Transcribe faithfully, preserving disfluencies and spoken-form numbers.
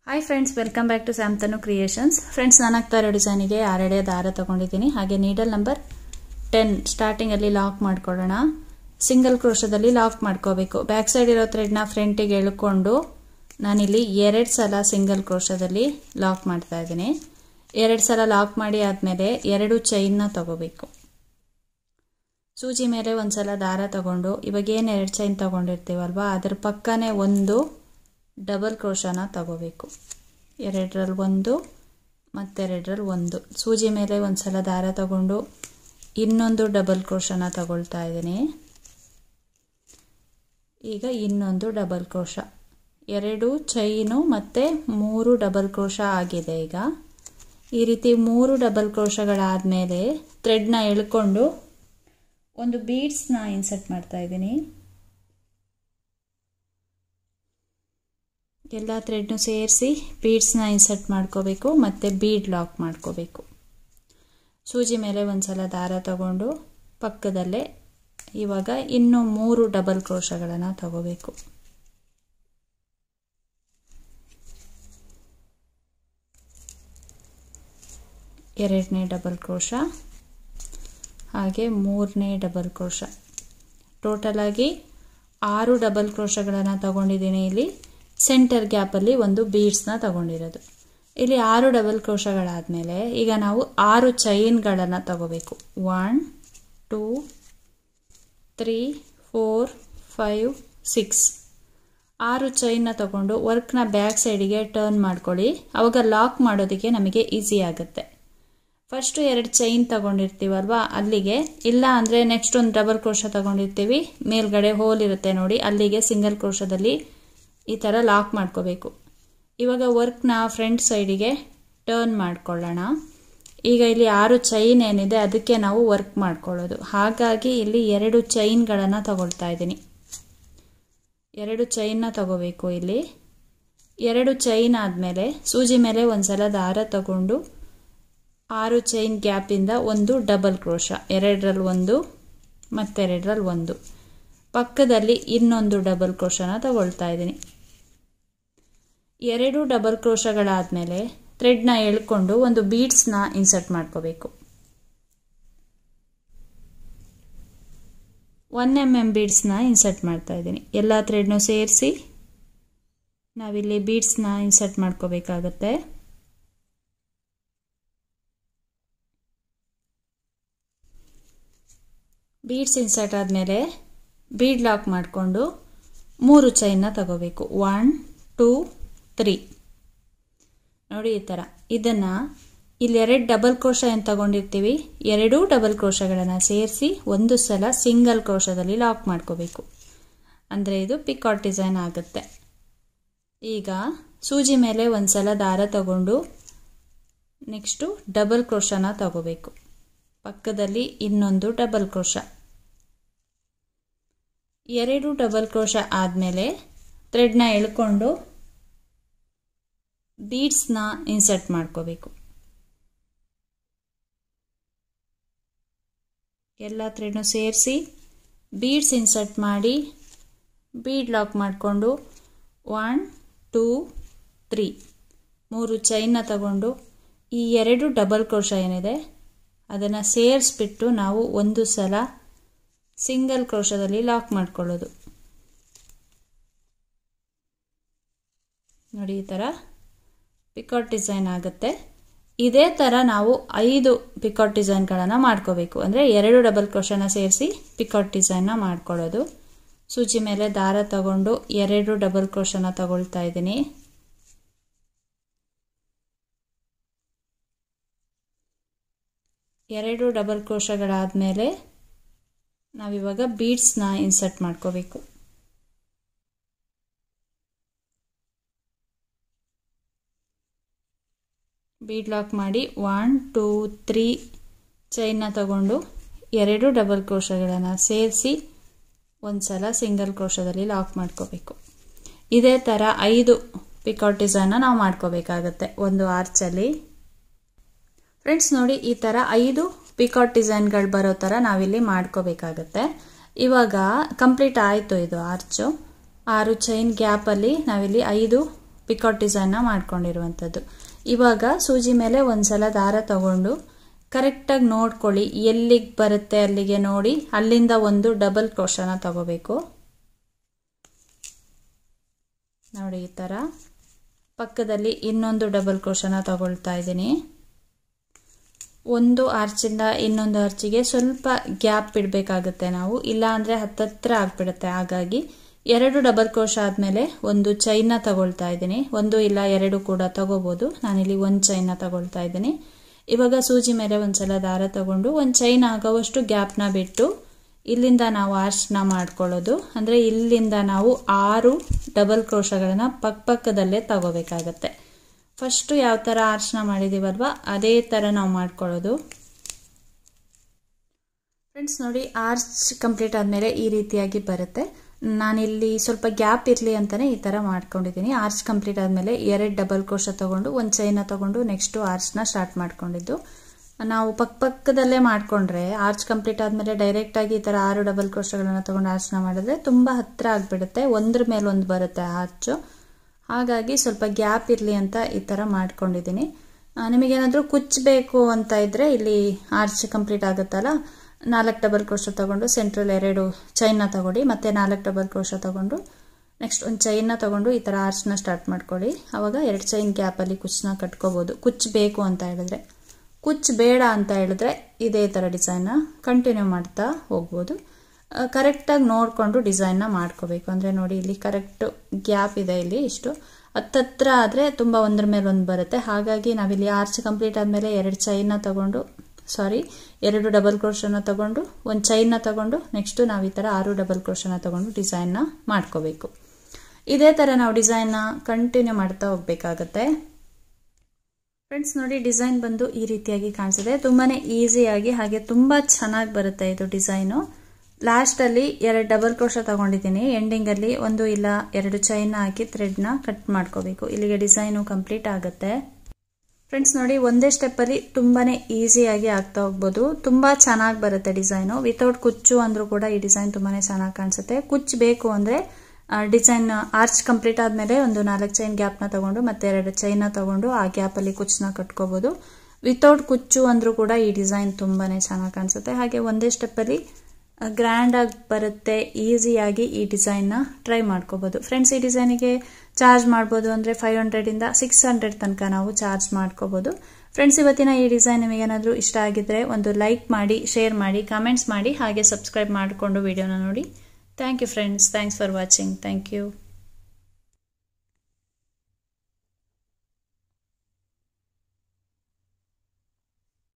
Hi friends, welcome back to ಸ್ಯಾಮ್ತನು creations. Friends, ನಾನು ಆಗ್ತಾ ಇರೋ ಡಿಸೈನಿಗೆ ಆರೆಡೆ ದಾರ ತಗೊಂಡಿದ್ದೀನಿ. ಹಾಗೆ ನೀಡಲ್ ನಂಬರ್ ಟೆನ್ ಸ್ಟಾರ್ಟಿಂಗಲ್ಲಿ ಲಾಕ್ ಮಾಡ್ಕೊಳ್ಳೋಣ. ಸಿಂಗಲ್ ಕ್ರೋಶದಲ್ಲಿ ಲಾಕ್ ಮಾಡ್ಕೋಬೇಕು. ಬ್ಯಾಕ್ ಸೈಡ್ ಇರೋ ಥ್ರೆಡ್ನ ಫ್ರಂಟಿಗೆ ಎಳ್ಕೊಂಡು ನಾನಿಲ್ಲಿ ಎರಡು ಸಲ ಸಿಂಗಲ್ ಕ್ರೋಶದಲ್ಲಿ ಲಾಕ್ ಮಾಡ್ತಾ ಇದ್ದೀನಿ. ಎರಡು ಸಲ ಲಾಕ್ ಮಾಡಿ ಆದಮೇಲೆ ಎರಡು ಚೈನ್ನ ತಗೋಬೇಕು. ಸೂಜಿ ಮೇಲೆ ಒಂದ್ಸಲ ದಾರ ತಗೊಂಡು ಇವಾಗ ಏನು ಎರಡು ಚೈನ್ ತಗೊಂಡಿರ್ತೀವಲ್ವಾ, ಅದ್ರ ಪಕ್ಕನೇ ಒಂದು ಡಬಲ್ ಕ್ರೋಶನ ತಗೋಬೇಕು. ಎರಡರಲ್ಲಿ ಒಂದು ಮತ್ತೆರಡರಲ್ಲಿ ಒಂದು. ಸೂಜಿ ಮೇಲೆ ಒಂದ್ಸಲ ದಾರ ತಗೊಂಡು ಇನ್ನೊಂದು ಡಬಲ್ ಕ್ರೋಶನ ತಗೊಳ್ತಾ ಇದ್ದೀನಿ. ಈಗ ಇನ್ನೊಂದು ಡಬಲ್ ಕ್ರೋಶ, ಎರಡು ಚೈನು ಮತ್ತು ಮೂರು ಡಬಲ್ ಕ್ರೋಶ ಆಗಿದೆ. ಈಗ ಈ ರೀತಿ ಮೂರು ಡಬಲ್ ಕ್ರೋಶಗಳಾದಮೇಲೆ ಥ್ರೆಡ್ನ ಎಳ್ಕೊಂಡು ಒಂದು ಬೀಡ್ಸ್ನ ಇನ್ಸರ್ಟ್ ಮಾಡ್ತಾ ಇದ್ದೀನಿ. ಎಲ್ಲ ಥ್ರೆಡ್ನು ಸೇರಿಸಿ ಬೀಡ್ಸ್ನ ಇನ್ಸರ್ಟ್ ಮಾಡ್ಕೋಬೇಕು ಮತ್ತು ಬೀಡ್ ಲಾಕ್ ಮಾಡ್ಕೋಬೇಕು. ಸೂಜಿ ಮೇಲೆ ಒಂದ್ಸಲ ದಾರ ತಗೊಂಡು ಪಕ್ಕದಲ್ಲೇ ಇವಾಗ ಇನ್ನೂ ಮೂರು ಡಬಲ್ ಕ್ರೋಶಗಳನ್ನು ತಗೋಬೇಕು. ಎರಡನೇ ಡಬಲ್ ಕ್ರೋಶ ಹಾಗೆ ಮೂರನೇ ಡಬಲ್ ಕ್ರೋಶ. ಟೋಟಲ್ ಆಗಿ ಆರು ಡಬಲ್ ಕ್ರೋಶಗಳನ್ನು ತಗೊಂಡಿದ್ದೀನಿ. ಇಲ್ಲಿ ಸೆಂಟರ್ ಗ್ಯಾಪಲ್ಲಿ ಒಂದು ಬೀಡ್ಸ್ನ ತಗೊಂಡಿರೋದು. ಇಲ್ಲಿ ಆರು ಡಬಲ್ ಕ್ರೋಶಗಳಾದಮೇಲೆ ಈಗ ನಾವು ಆರು ಚೈನ್ಗಳನ್ನು ತಗೋಬೇಕು. One two three four five six ಆರು ಚೈನ್ನ ತಗೊಂಡು ವರ್ಕ್ನ ಬ್ಯಾಕ್ ಸೈಡಿಗೆ ಟರ್ನ್ ಮಾಡ್ಕೊಳ್ಳಿ. ಅವಾಗ ಲಾಕ್ ಮಾಡೋದಕ್ಕೆ ನಮಗೆ ಈಸಿ ಆಗುತ್ತೆ. ಫಸ್ಟು ಎರಡು ಚೈನ್ ತಗೊಂಡಿರ್ತೀವಲ್ವಾ, ಅಲ್ಲಿಗೆ ಇಲ್ಲ ಅಂದರೆ ನೆಕ್ಸ್ಟ್ ಒಂದು ಡಬಲ್ ಕ್ರೋಶ ತಗೊಂಡಿರ್ತೀವಿ, ಮೇಲ್ಗಡೆ ಹೋಲ್ ಇರುತ್ತೆ ನೋಡಿ, ಅಲ್ಲಿಗೆ ಸಿಂಗಲ್ ಕ್ರೋಶದಲ್ಲಿ ಈ ಥರ ಲಾಕ್ ಮಾಡ್ಕೋಬೇಕು. ಇವಾಗ ವರ್ಕ್ನ ಫ್ರಂಟ್ ಸೈಡಿಗೆ ಟರ್ನ್ ಮಾಡ್ಕೊಳ್ಳೋಣ. ಈಗ ಇಲ್ಲಿ ಆರು ಚೈನ್ ಏನಿದೆ ಅದಕ್ಕೆ ನಾವು ವರ್ಕ್ ಮಾಡ್ಕೊಳ್ಳೋದು. ಹಾಗಾಗಿ ಇಲ್ಲಿ ಎರಡು ಚೈನ್ಗಳನ್ನು ತಗೊಳ್ತಾ ಇದ್ದೀನಿ. ಎರಡು ಚೈನ್ನ ತಗೋಬೇಕು. ಇಲ್ಲಿ ಎರಡು ಚೈನ್ ಆದಮೇಲೆ ಸೂಜಿ ಮೇಲೆ ಒಂದ್ಸಲ ದಾರ ತಗೊಂಡು ಆರು ಚೈನ್ ಗ್ಯಾಪಿಂದ ಒಂದು ಡಬಲ್ ಕ್ರೋಶ, ಎರಡರಲ್ಲಿ ಒಂದು ಮತ್ತೆರಡರಲ್ಲಿ ಒಂದು, ಪಕ್ಕದಲ್ಲಿ ಇನ್ನೊಂದು ಡಬಲ್ ಕ್ರೋಶನ ತಗೊಳ್ತಾ ಇದ್ದೀನಿ. ಎರಡು ಡಬಲ್ ಕ್ರೋಶಗಳಾದಮೇಲೆ ಥ್ರೆಡ್ನ ಎಳ್ಕೊಂಡು ಒಂದು ಬೀಡ್ಸ್ನ ಇನ್ಸರ್ಟ್ ಮಾಡ್ಕೋಬೇಕು. ಒನ್ ಎಮ್ ಎಮ್ ಬೀಡ್ಸ್ನ ಇನ್ಸರ್ಟ್ ಮಾಡ್ತಾ ಇದ್ದೀನಿ. ಎಲ್ಲ ಥ್ರೆಡ್ನು ಸೇರಿಸಿ ನಾವಿಲ್ಲಿ ಬೀಡ್ಸ್ನ ಇನ್ಸರ್ಟ್ ಮಾಡ್ಕೋಬೇಕಾಗತ್ತೆ. ಬೀಡ್ಸ್ ಇನ್ಸರ್ಟ್ ಆದಮೇಲೆ ಬೀಡ್ ಲಾಕ್ ಮಾಡಿಕೊಂಡು ಮೂರು ಚೈನ್ನ ತಗೋಬೇಕು. ಒನ್ ಟೂ ತ್ರೀ ನೋಡಿ ಈ ಥರ. ಇದನ್ನು ಇಲ್ಲಿ ಎರಡು ಡಬಲ್ ಕ್ರೋಶ ಏನು ತಗೊಂಡಿರ್ತೀವಿ, ಎರಡೂ ಡಬಲ್ ಕ್ರೋಶಗಳನ್ನು ಸೇರಿಸಿ ಒಂದು ಸಲ ಸಿಂಗಲ್ ಕ್ರೋಶದಲ್ಲಿ ಲಾಕ್ ಮಾಡ್ಕೋಬೇಕು. ಅಂದರೆ ಇದು ಪಿಕಾಟ್ ಡಿಸೈನ್ ಆಗುತ್ತೆ. ಈಗ ಸೂಜಿ ಮೇಲೆ ಒಂದು ಸಲ ದಾರ ತಗೊಂಡು ನೆಕ್ಸ್ಟು ಡಬಲ್ ಕ್ರೋಶನ ತಗೋಬೇಕು. ಪಕ್ಕದಲ್ಲಿ ಇನ್ನೊಂದು ಡಬಲ್ ಕ್ರೋಶ, ಎರಡು ಡಬಲ್ ಕ್ರೋಶ ಆದಮೇಲೆ ಥ್ರೆಡ್ನ ಎಳ್ಕೊಂಡು ಬೀಡ್ಸ್ನ ಇನ್ಸರ್ಟ್ ಮಾಡ್ಕೋಬೇಕು. ಎಲ್ಲ ಥ್ರೆಡ್ನು ಸೇರಿಸಿ ಬೀಡ್ಸ್ ಇನ್ಸರ್ಟ್ ಮಾಡಿ ಬೀಡ್ ಲಾಕ್ ಮಾಡಿಕೊಂಡು ಒನ್ ಟೂ ತ್ರೀ ಮೂರು ಚೈನ್ನ ತಗೊಂಡು ಈ ಎರಡು ಡಬಲ್ ಕ್ರೋಶ ಏನಿದೆ ಅದನ್ನು ಸೇರಿಸ್ಬಿಟ್ಟು ನಾವು ಒಂದು ಸಲ ಸಿಂಗಲ್ ಕ್ರೋಶದಲ್ಲಿ ಲಾಕ್ ಮಾಡ್ಕೊಳ್ಳೋದು. ನೋಡಿ ಈ ಥರ ಪಿಕಾಟ್ ಡಿಸೈನ್ ಆಗುತ್ತೆ. ಇದೇ ಥರ ನಾವು ಐದು ಪಿಕಾಟ್ ಡಿಸೈನ್ಗಳನ್ನು ಮಾಡ್ಕೋಬೇಕು. ಅಂದರೆ ಎರಡು ಡಬಲ್ ಕ್ರೋಶನ ಸೇರಿಸಿ ಪಿಕಾಟ್ ಡಿಸೈನ್ನ ಮಾಡ್ಕೊಳ್ಳೋದು. ಸೂಜಿ ಮೇಲೆ ದಾರ ತಗೊಂಡು ಎರಡು ಡಬಲ್ ಕ್ರೋಶನ ತಗೊಳ್ತಾ ಇದ್ದೀನಿ. ಎರಡು ಡಬಲ್ ಕ್ರೋಶಗಳಾದಮೇಲೆ ನಾವಿವಾಗ ಬೀಡ್ಸ್ನ ಇನ್ಸರ್ಟ್ ಮಾಡ್ಕೋಬೇಕು. ಬೀಡ್ ಲಾಕ್ ಮಾಡಿ ಒನ್ ಟೂ ತ್ರೀ ಚೈನ್ನ ತಗೊಂಡು ಎರಡು ಡಬಲ್ ಕ್ರೋಶಗಳನ್ನು ಸೇರಿಸಿ ಒಂದು ಸಲ ಸಿಂಗಲ್ ಕ್ರೋಶದಲ್ಲಿ ಲಾಕ್ ಮಾಡ್ಕೋಬೇಕು. ಇದೇ ಥರ ಐದು ಪಿಕಾಟ್ ಡಿಸೈನ್ನ ನಾವು ಮಾಡ್ಕೋಬೇಕಾಗತ್ತೆ ಒಂದು ಆರ್ಚಲ್ಲಿ. ಫ್ರೆಂಡ್ಸ್ ನೋಡಿ, ಈ ಥರ ಐದು ಪಿಕಾಟ್ ಡಿಸೈನ್ಗಳು ಬರೋ ಥರ ನಾವಿಲ್ಲಿ ಮಾಡ್ಕೋಬೇಕಾಗತ್ತೆ. ಇವಾಗ ಕಂಪ್ಲೀಟ್ ಆಯಿತು ಇದು ಆರ್ಚು. ಆರು ಚೈನ್ ಗ್ಯಾಪಲ್ಲಿ ನಾವಿಲ್ಲಿ ಐದು ಪಿಕಾಟ್ ಡಿಸೈನ್ನ ಮಾಡ್ಕೊಂಡಿರುವಂಥದ್ದು. ಇವಾಗ ಸೂಜಿ ಮೇಲೆ ಒಂದ್ಸಲ ದಾರ ತಗೊಂಡು ಕರೆಕ್ಟಾಗಿ ನೋಡ್ಕೊಳ್ಳಿ, ಎಲ್ಲಿಗೆ ಬರುತ್ತೆ ಅಲ್ಲಿಗೆ ನೋಡಿ ಅಲ್ಲಿಂದ ಒಂದು ಡಬಲ್ ಕ್ರೋಶನ ತಗೋಬೇಕು. ನೋಡಿ ಈ ಥರ ಪಕ್ಕದಲ್ಲಿ ಇನ್ನೊಂದು ಡಬಲ್ ಕ್ರೋಶನ ತಗೊಳ್ತಾ ಇದ್ದೀನಿ. ಒಂದು ಆರ್ಚಿಂದ ಇನ್ನೊಂದು ಆರ್ಚಿಗೆ ಸ್ವಲ್ಪ ಗ್ಯಾಪ್ ಬಿಡಬೇಕಾಗುತ್ತೆ ನಾವು, ಇಲ್ಲ ಅಂದರೆ ಹತ್ತತ್ರ ಆಗಿಬಿಡುತ್ತೆ. ಹಾಗಾಗಿ ಎರಡು ಡಬಲ್ ಕ್ರೋಶ ಆದಮೇಲೆ ಒಂದು ಚೈನ್ನ ತಗೊಳ್ತಾ ಇದ್ದೀನಿ. ಒಂದು ಇಲ್ಲ ಎರಡು ಕೂಡ ತಗೋಬೋದು. ನಾನಿಲ್ಲಿ ಒಂದು ಚೈನ್ನ ತಗೊಳ್ತಾ ಇದ್ದೀನಿ. ಇವಾಗ ಸೂಜಿ ಮೇಲೆ ಒಂದ್ಸಲ ದಾರ ತಗೊಂಡು ಒಂದು ಚೈನ್ ಆಗೋವಷ್ಟು ಗ್ಯಾಪ್ನ ಬಿಟ್ಟು ಇಲ್ಲಿಂದ ನಾವು ಆರ್ಚ್ನ ಮಾಡ್ಕೊಳ್ಳೋದು. ಅಂದರೆ ಇಲ್ಲಿಂದ ನಾವು ಆರು ಡಬಲ್ ಕ್ರೋಶಗಳನ್ನ ಪಕ್ಕ ಪಕ್ಕದಲ್ಲೇ ತಗೋಬೇಕಾಗತ್ತೆ. ಫಸ್ಟು ಯಾವ ಥರ ಆರ್ಚ್ನ ಮಾಡಿದ್ದೀವಲ್ವ ಅದೇ ಥರ ನಾವು ಮಾಡ್ಕೊಳ್ಳೋದು. ಫ್ರೆಂಡ್ಸ್ ನೋಡಿ, ಆರ್ಚ್ ಕಂಪ್ಲೀಟ್ ಆದಮೇಲೆ ಈ ರೀತಿಯಾಗಿ ಬರುತ್ತೆ. ನಾನಿಲ್ಲಿ ಸ್ವಲ್ಪ ಗ್ಯಾಪ್ ಇರಲಿ ಅಂತಲೇ ಈ ಥರ ಮಾಡ್ಕೊಂಡಿದ್ದೀನಿ. ಆರ್ಚ್ ಕಂಪ್ಲೀಟ್ ಆದಮೇಲೆ ಎರಡು ಡಬಲ್ ಕ್ರೋಶ ತಗೊಂಡು ಒಂದು ಚೈನ ತಗೊಂಡು ನೆಕ್ಸ್ಟು ಆರ್ಚ್ನ ಸ್ಟಾರ್ಟ್ ಮಾಡ್ಕೊಂಡಿದ್ದು. ನಾವು ಪಕ್ಕ ಪಕ್ಕದಲ್ಲೇ ಮಾಡಿಕೊಂಡ್ರೆ ಆರ್ಚ್ ಕಂಪ್ಲೀಟ್ ಆದಮೇಲೆ ಡೈರೆಕ್ಟಾಗಿ ಈ ಥರ ಆರು ಡಬಲ್ ಕ್ರೋಶಗಳನ್ನು ತಗೊಂಡು ಆರ್ಚ್ನ ಮಾಡಿದ್ರೆ ತುಂಬ ಹತ್ತಿರ ಆಗಿಬಿಡುತ್ತೆ, ಒಂದ್ರ ಮೇಲೆ ಒಂದು ಬರುತ್ತೆ ಆರ್ಚು. ಹಾಗಾಗಿ ಸ್ವಲ್ಪ ಗ್ಯಾಪ್ ಇರಲಿ ಅಂತ ಈ ಥರ ಮಾಡ್ಕೊಂಡಿದ್ದೀನಿ. ನಿಮಗೇನಾದರೂ ಕುಚ್ಚಬೇಕು ಅಂತ ಇದ್ದರೆ ಇಲ್ಲಿ ಆರ್ಚ್ ಕಂಪ್ಲೀಟ್ ಆಗುತ್ತಲ್ಲ, ನಾಲ್ಕು ಡಬಲ್ ಕ್ರೋಶ ತಗೊಂಡು ಸೆಂಟ್ರಲ್ ಎರಡು ಚೈನ್ನ ತಗೊಳ್ಳಿ, ಮತ್ತು ನಾಲ್ಕು ಡಬಲ್ ಕ್ರೋಶ ತಗೊಂಡು ನೆಕ್ಸ್ಟ್ ಒಂದು ಚೈನ್ನ ತಗೊಂಡು ಈ ಥರ ಆರ್ಚ್ನ ಸ್ಟಾರ್ಟ್ ಮಾಡ್ಕೊಳ್ಳಿ. ಆವಾಗ ಎರಡು ಚೈನ್ ಗ್ಯಾಪಲ್ಲಿ ಕುಚ್ಚನ್ನ ಕಟ್ಕೋಬೋದು. ಕುಚ್ಚಬೇಕು ಅಂತ ಹೇಳಿದ್ರೆ. ಕುಚ್ಚು ಬೇಡ ಅಂತ ಹೇಳಿದ್ರೆ ಇದೇ ಥರ ಡಿಸೈನ್ನ ಕಂಟಿನ್ಯೂ ಮಾಡ್ತಾ ಹೋಗ್ಬೋದು. ಕರೆಕ್ಟಾಗಿ ನೋಡಿಕೊಂಡು ಡಿಸೈನ್ನ ಮಾಡ್ಕೋಬೇಕು. ಅಂದರೆ ನೋಡಿ ಇಲ್ಲಿ ಕರೆಕ್ಟು ಗ್ಯಾಪ್ ಇದೆ, ಇಲ್ಲಿ ಇಷ್ಟು ಹತ್ತತ್ರ ಆದರೆ ತುಂಬ ಒಂದ್ರ ಮೇಲೆ ಒಂದು ಬರುತ್ತೆ. ಹಾಗಾಗಿ ನಾವಿಲ್ಲಿ ಆರ್ಚ್ ಕಂಪ್ಲೀಟ್ ಆದಮೇಲೆ ಎರಡು ಚೈನ್ನ ತಗೊಂಡು ಸಾರಿ ಎರಡು ಡಬಲ್ ಕ್ರೋಶನ ತಗೊಂಡು ಒಂದು ಚೈನ್ನ ತಗೊಂಡು ನೆಕ್ಸ್ಟು ನಾವು ಈ ಥರ ಆರು ಡಬಲ್ ಕ್ರೋಶನ ತಗೊಂಡು ಡಿಸೈನ್ನ ಮಾಡ್ಕೋಬೇಕು. ಇದೇ ಥರ ನಾವು ಡಿಸೈನ್ನ ಕಂಟಿನ್ಯೂ ಮಾಡ್ತಾ ಹೋಗ್ಬೇಕಾಗತ್ತೆ. ಫ್ರೆಂಡ್ಸ್ ನೋಡಿ, ಡಿಸೈನ್ ಬಂದು ಈ ರೀತಿಯಾಗಿ ಕಾಣಿಸಿದೆ. ತುಂಬಾ ಈಸಿಯಾಗಿ ಹಾಗೆ ತುಂಬ ಚೆನ್ನಾಗಿ ಬರುತ್ತೆ ಇದು ಡಿಸೈನು. ಲಾಸ್ಟಲ್ಲಿ ಎರಡು ಡಬಲ್ ಕ್ರೋಶ ತಗೊಂಡಿದ್ದೀನಿ. ಎಂಡಿಂಗಲ್ಲಿ ಒಂದು ಇಲ್ಲ ಎರಡು ಚೈನ್ನ ಹಾಕಿ ಥ್ರೆಡ್ನ ಕಟ್ ಮಾಡ್ಕೋಬೇಕು. ಇಲ್ಲಿಗೆ ಡಿಸೈನು ಕಂಪ್ಲೀಟ್ ಆಗುತ್ತೆ. ಫ್ರೆಂಡ್ಸ್ ನೋಡಿ, ಒಂದೇ ಸ್ಟೆಪ್ಪಲ್ಲಿ ತುಂಬಾ ಈಸಿಯಾಗಿ ಆಗ್ತಾ ಹೋಗ್ಬೋದು. ತುಂಬ ಚೆನ್ನಾಗಿ ಬರುತ್ತೆ ಡಿಸೈನು. ವಿತೌಟ್ ಕುಚ್ಚು ಅಂದರೂ ಕೂಡ ಈ ಡಿಸೈನ್ ತುಂಬಾ ಚೆನ್ನಾಗಿ ಕಾಣಿಸುತ್ತೆ. ಕುಚ್ಚು ಬೇಕು ಅಂದರೆ ಡಿಸೈನ್ ಆರ್ಚ್ ಕಂಪ್ಲೀಟ್ ಆದಮೇಲೆ ಒಂದು ನಾಲ್ಕು ಚೈನ್ ಗ್ಯಾಪ್ನ ತಗೊಂಡು ಮತ್ತೆ ಎರಡು ಚೈನ್ನ ತಗೊಂಡು ಆ ಗ್ಯಾಪಲ್ಲಿ ಕುಚ್ಚನ್ನ ಕಟ್ಕೋಬೋದು. ವಿತೌಟ್ ಕುಚ್ಚು ಅಂದರೂ ಕೂಡ ಈ ಡಿಸೈನ್ ತುಂಬಾ ಚೆನ್ನಾಗಿ ಕಾಣಿಸುತ್ತೆ. ಹಾಗೆ ಒಂದೇ ಸ್ಟೆಪ್ಪಲ್ಲಿ ಗ್ರ್ಯಾಂಡಾಗಿ ಬರುತ್ತೆ. ಈಸಿಯಾಗಿ ಈ ಡಿಸೈನ್ನ ಟ್ರೈ ಮಾಡ್ಕೋಬೋದು. ಫ್ರೆಂಡ್ಸ್, ಈ ಡಿಸೈನಿಗೆ ಚಾರ್ಜ್ ಮಾಡ್ಬೋದು ಅಂದರೆ ಫೈವ್ ಹಂಡ್ರೆಡಿಂದ ಸಿಕ್ಸ್ ಹಂಡ್ರೆಡ್ ತನಕ ನಾವು ಚಾರ್ಜ್ ಮಾಡ್ಕೋಬೋದು. ಫ್ರೆಂಡ್ಸ್, ಇವತ್ತಿನ ಈ ಡಿಸೈನ್ ನಿಮಗೇನಾದರೂ ಇಷ್ಟ ಆಗಿದ್ರೆ ಒಂದು ಲೈಕ್ ಮಾಡಿ, ಶೇರ್ ಮಾಡಿ, ಕಮೆಂಟ್ಸ್ ಮಾಡಿ, ಹಾಗೆ ಸಬ್ಸ್ಕ್ರೈಬ್ ಮಾಡಿಕೊಂಡು ವಿಡಿಯೋನ ನೋಡಿ. Thank you friends. Thanks for watching. Thank you.